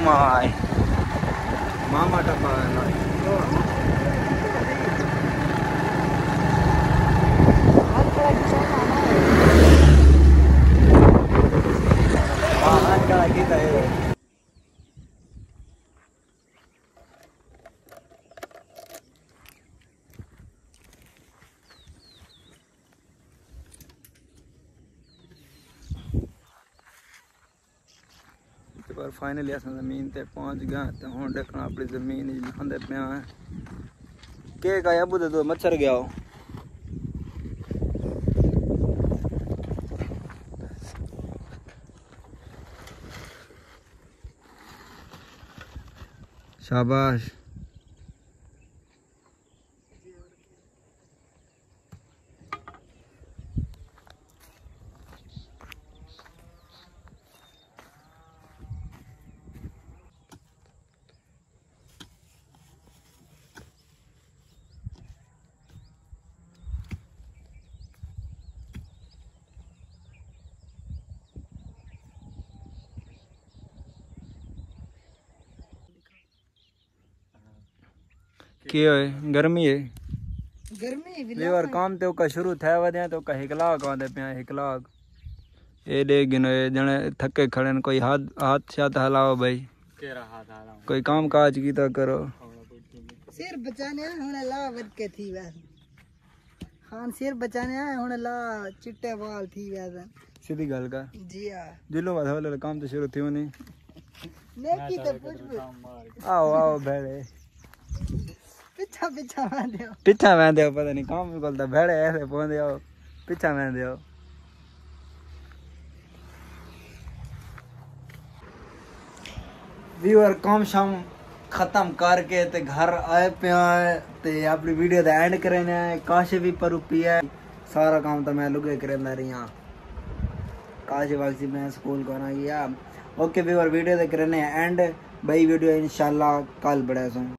my मामा टपा पर finally अस जमीन ते पहुंच गए तो हूँ देखना अपनी जमीन लाते पे के का अबू तो मच्छर गया हो शाबाश के है गर्मी है वीवर काम तो का शुरू थे वदे तो का हिकलाक आंदे पे हिकलाक ए दे गिनो जने थके खड़े न कोई हाथ हाथ शात हलाओ भाई केरा हाथ हलाओ कोई काम काज की तो करो शेर बचाने हुने ला वद के थी वे खान शेर बचाने हुने ला चिट्टे वाल थी वे सीधी गल का जी हां दिलो वाले काम तो शुरू थियो नहीं नेकी तो पूछ आओ आओ भेड़े पीछा पीछा दे पिछा मैं दे पता नहीं काम में बोलता भेड़े ऐसे पहुंच आओ पिछा मैं दे व्यूअर काम शाम खत्म करके ते घर आए पे ते अपनी वीडियो दा एंड करने काशे भी पर पिया सारा काम तो मैं लुगे करे मेरे यहाँ काशे वाली मैं स्कूल को ना या ओके व्यूअर वीडियो दे करने एंड भाई वीडियो इंशाल्लाह कल बढ़े सो